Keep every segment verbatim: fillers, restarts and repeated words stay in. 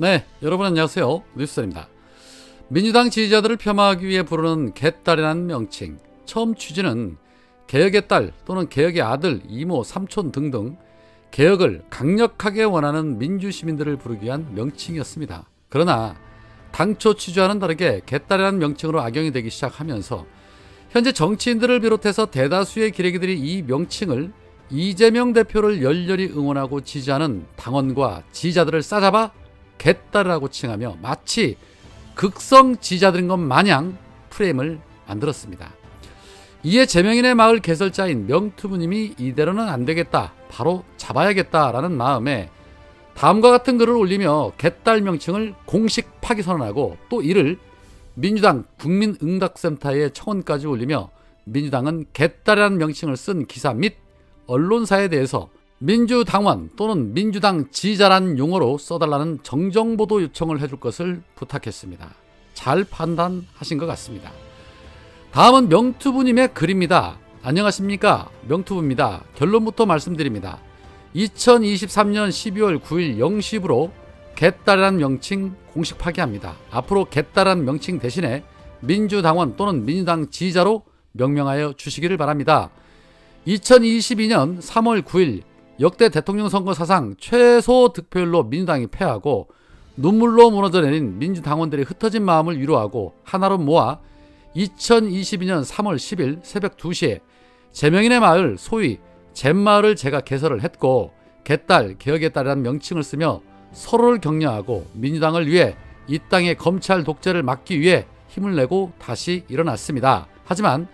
네, 여러분 안녕하세요. 뉴스입니다. 민주당 지지자들을 폄하하기 위해 부르는 개딸이라는 명칭. 처음 취지는 개혁의 딸 또는 개혁의 아들, 이모, 삼촌 등등 개혁을 강력하게 원하는 민주시민들을 부르기 위한 명칭이었습니다. 그러나 당초 취지와는 다르게 개딸이라는 명칭으로 악용이 되기 시작하면서 현재 정치인들을 비롯해서 대다수의 기레기들이 이 명칭을 이재명 대표를 열렬히 응원하고 지지하는 당원과 지지자들을 싸잡아 개딸이라고 칭하며 마치 극성 지지자들인 것 마냥 프레임을 만들었습니다. 이에 제명인의 마을 개설자인 명투부님이 이대로는 안되겠다, 바로 잡아야겠다라는 마음에 다음과 같은 글을 올리며 개딸 명칭을 공식 파기 선언하고 또 이를 민주당 국민응답센터에 청원까지 올리며 민주당은 개딸이라는 명칭을 쓴 기사 및 언론사에 대해서 민주당원 또는 민주당 지지자란 용어로 써달라는 정정보도 요청을 해줄 것을 부탁했습니다. 잘 판단하신 것 같습니다. 다음은 명투부님의 글입니다. 안녕하십니까, 명투부입니다. 결론부터 말씀드립니다. 이천이십삼년 십이월 구일 영 시부로 개딸이라는 명칭 공식 파기합니다. 앞으로 개딸이라는 명칭 대신에 민주당원 또는 민주당 지지자로 명명하여 주시기를 바랍니다. 이천이십이년 삼월 구일 역대 대통령 선거 사상 최소 득표율로 민주당이 패하고 눈물로 무너져 내린 민주당원들의 흩어진 마음을 위로하고 하나로 모아 이천이십이년 삼월 십일 새벽 두 시에 제명인의 마을, 소위 잼마을을 제가 개설을 했고 개딸, 개혁의 딸이라는 명칭을 쓰며 서로를 격려하고 민주당을 위해 이 땅의 검찰 독재를 막기 위해 힘을 내고 다시 일어났습니다. 하지만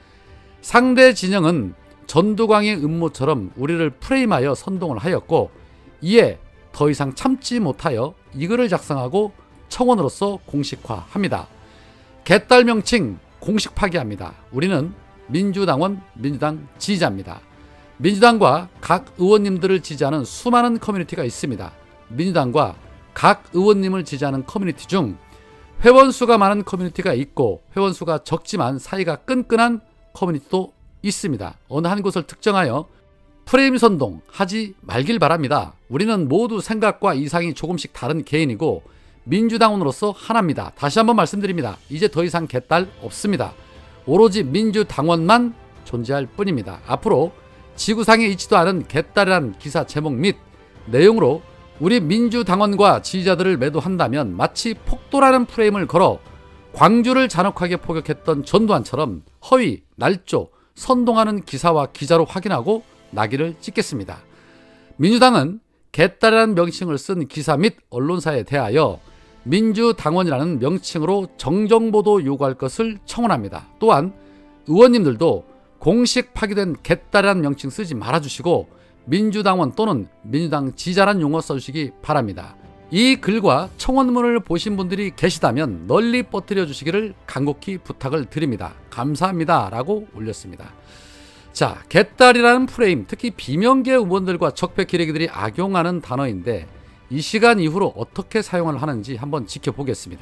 상대 진영은 전두광의 음모처럼 우리를 프레임하여 선동을 하였고 이에 더 이상 참지 못하여 이 글을 작성하고 청원으로서 공식화합니다. 개딸 명칭 공식 파기합니다. 우리는 민주당원, 민주당 지지자입니다. 민주당과 각 의원님들을 지지하는 수많은 커뮤니티가 있습니다. 민주당과 각 의원님을 지지하는 커뮤니티 중 회원수가 많은 커뮤니티가 있고 회원수가 적지만 사이가 끈끈한 커뮤니티도 있습니다. 어느 한 곳을 특정하여 프레임 선동 하지 말길 바랍니다. 우리는 모두 생각과 이상이 조금씩 다른 개인이고 민주당원으로서 하나입니다. 다시 한번 말씀드립니다. 이제 더 이상 개딸 없습니다. 오로지 민주당원만 존재할 뿐입니다. 앞으로 지구상에 있지도 않은 개딸이란 기사 제목 및 내용으로 우리 민주당원과 지지자들을 매도한다면 마치 폭도라는 프레임을 걸어 광주를 잔혹하게 포격했던 전두환처럼 허위, 날조, 선동하는 기사와 기자로 확인하고 낙인을 찍겠습니다. 민주당은 개딸이라는 명칭을 쓴 기사 및 언론사에 대하여 민주당원이라는 명칭으로 정정보도 요구할 것을 청원합니다. 또한 의원님들도 공식 파기된 개딸이라는 명칭 쓰지 말아주시고 민주당원 또는 민주당 지지자란 용어 써주시기 바랍니다. 이 글과 청원문을 보신 분들이 계시다면 널리 퍼뜨려 주시기를 간곡히 부탁을 드립니다. 감사합니다 라고 올렸습니다. 자, 개딸이라는 프레임, 특히 비명계 의원들과 적폐 기레기들이 악용하는 단어인데 이 시간 이후로 어떻게 사용을 하는지 한번 지켜보겠습니다.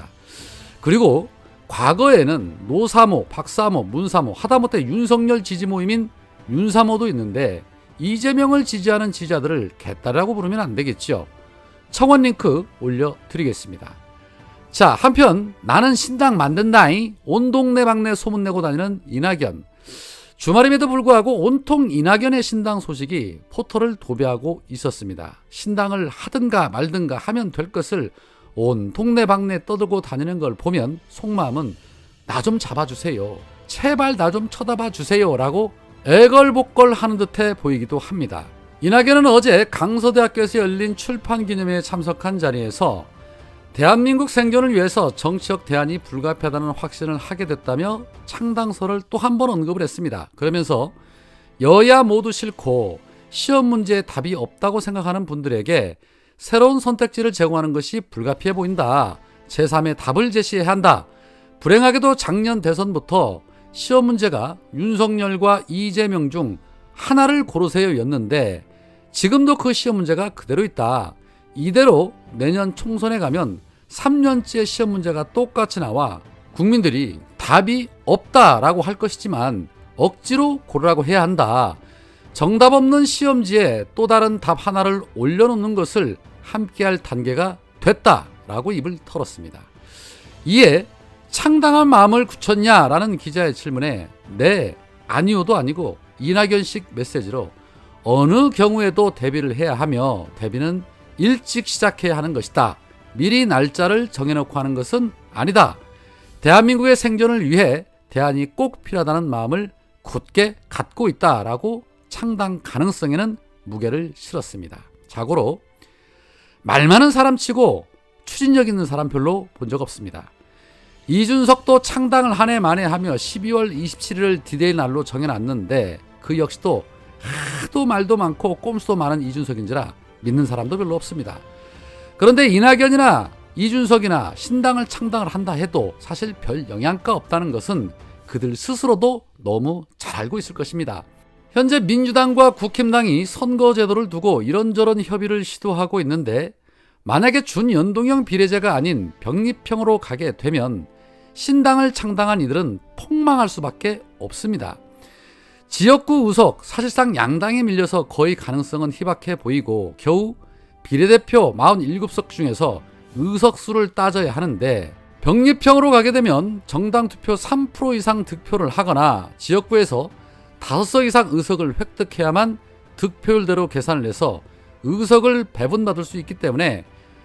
그리고 과거에는 노사모, 박사모, 문사모, 하다못해 윤석열 지지 모임인 윤사모도 있는데 이재명을 지지하는 지지자들을 개딸이라고 부르면 안 되겠죠. 청원 링크 올려드리겠습니다. 자, 한편 나는 신당 만든다잉 온 동네방네 소문내고 다니는 이낙연. 주말임에도 불구하고 온통 이낙연의 신당 소식이 포털을 도배하고 있었습니다. 신당을 하든가 말든가 하면 될 것을 온 동네방네 떠들고 다니는 걸 보면 속마음은 나 좀 잡아주세요, 제발 나 좀 쳐다봐 주세요 라고 애걸복걸 하는 듯해 보이기도 합니다. 이낙연은 어제 강서대학교에서 열린 출판기념회에 참석한 자리에서 대한민국 생존을 위해서 정치적 대안이 불가피하다는 확신을 하게 됐다며 창당설을 또 한 번 언급을 했습니다. 그러면서 여야 모두 싫고 시험 문제에 답이 없다고 생각하는 분들에게 새로운 선택지를 제공하는 것이 불가피해 보인다. 제삼의 답을 제시해야 한다. 불행하게도 작년 대선부터 시험 문제가 윤석열과 이재명 중 하나를 고르세요 였는데 지금도 그 시험 문제가 그대로 있다. 이대로 내년 총선에 가면 삼 년째 시험 문제가 똑같이 나와 국민들이 답이 없다라고 할 것이지만 억지로 고르라고 해야 한다. 정답 없는 시험지에 또 다른 답 하나를 올려놓는 것을 함께할 단계가 됐다. 라고 입을 털었습니다. 이에 창당한 마음을 굳혔냐라는 기자의 질문에 네, 아니요도 아니고 이낙연식 메시지로 어느 경우에도 데뷔를 해야 하며 데뷔는 일찍 시작해야 하는 것이다. 미리 날짜를 정해놓고 하는 것은 아니다. 대한민국의 생존을 위해 대안이 꼭 필요하다는 마음을 굳게 갖고 있다라고 창당 가능성에는 무게를 실었습니다. 자고로 말 많은 사람치고 추진력 있는 사람 별로 본 적 없습니다. 이준석도 창당을 한 해 만에 하며 십이월 이십칠일을 디데이 날로 정해놨는데 그 역시도 하도 말도 많고 꼼수도 많은 이준석인지라 믿는 사람도 별로 없습니다. 그런데 이낙연이나 이준석이나 신당을 창당을 한다 해도 사실 별 영향가 없다는 것은 그들 스스로도 너무 잘 알고 있을 것입니다. 현재 민주당과 국힘당이 선거제도를 두고 이런저런 협의를 시도하고 있는데 만약에 준연동형 비례제가 아닌 병립형으로 가게 되면 신당을 창당한 이들은 폭망할 수밖에 없습니다. 지역구 의석 사실상 양당에 밀려서 거의 가능성은 희박해 보이고 겨우 비례대표 사십칠 석 중에서 의석수를 따져야 하는데 병립형으로 가게 되면 정당 투표 삼 퍼센트 이상 득표를 하거나 지역구에서 다섯 석 이상 의석을 획득해야만 득표율대로 계산을 해서 의석을 배분받을 수 있기 때문에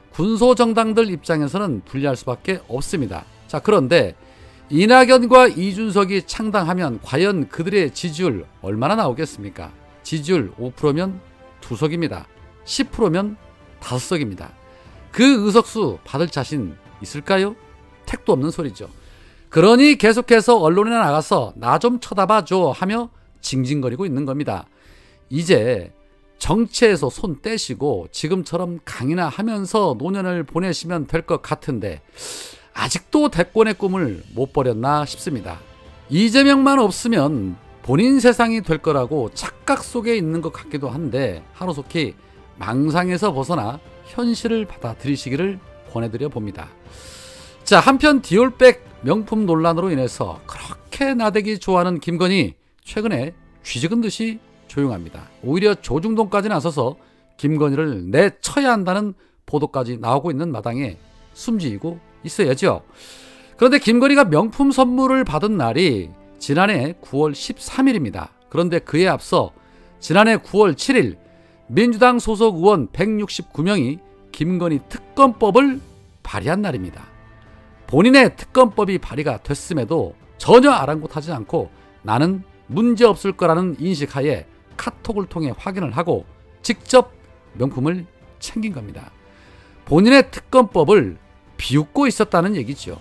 군소정당들 입장에서는 불리할 수밖에 없습니다. 자, 그런데 이낙연과 이준석이 창당하면 과연 그들의 지지율 얼마나 나오겠습니까? 지지율 오 퍼센트면 두 석입니다. 십 퍼센트면 다섯 석입니다. 그 의석수 받을 자신 있을까요? 택도 없는 소리죠. 그러니 계속해서 언론에 나가서 나 좀 쳐다봐줘 하며 징징거리고 있는 겁니다. 이제 정치에서 손 떼시고 지금처럼 강의나 하면서 노년을 보내시면 될 것 같은데 아직도 대권의 꿈을 못 버렸나 싶습니다. 이재명만 없으면 본인 세상이 될 거라고 착각 속에 있는 것 같기도 한데 하루속히 망상에서 벗어나 현실을 받아들이시기를 권해드려 봅니다. 자, 한편 디올백 명품 논란으로 인해서 그렇게 나대기 좋아하는 김건희 최근에 쥐죽은 듯이 조용합니다. 오히려 조중동까지 나서서 김건희를 내쳐야 한다는 보도까지 나오고 있는 마당에 숨지고 있어야죠. 그런데 김건희가 명품 선물을 받은 날이 지난해 구월 십삼일입니다. 그런데 그에 앞서 지난해 구월 칠일 민주당 소속 의원 백육십구 명이 김건희 특검법을 발의한 날입니다. 본인의 특검법이 발의가 됐음에도 전혀 아랑곳하지 않고 나는 문제없을 거라는 인식하에 카톡을 통해 확인을 하고 직접 명품을 챙긴 겁니다. 본인의 특검법을 비웃고 있었다는 얘기죠.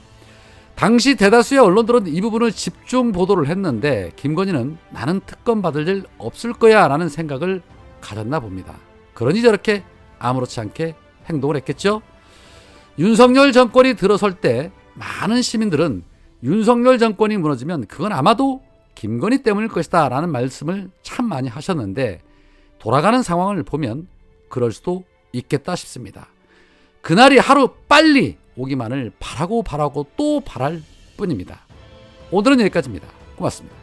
당시 대다수의 언론들은 이 부분을 집중 보도를 했는데 김건희는 나는 특검 받을 일 없을 거야 라는 생각을 가졌나 봅니다. 그러니 저렇게 아무렇지 않게 행동을 했겠죠. 윤석열 정권이 들어설 때 많은 시민들은 윤석열 정권이 무너지면 그건 아마도 김건희 때문일 것이다 라는 말씀을 참 많이 하셨는데 돌아가는 상황을 보면 그럴 수도 있겠다 싶습니다. 그날이 하루 빨리 오기만을 바라고 바라고 또 바랄 뿐입니다. 오늘은 여기까지입니다. 고맙습니다.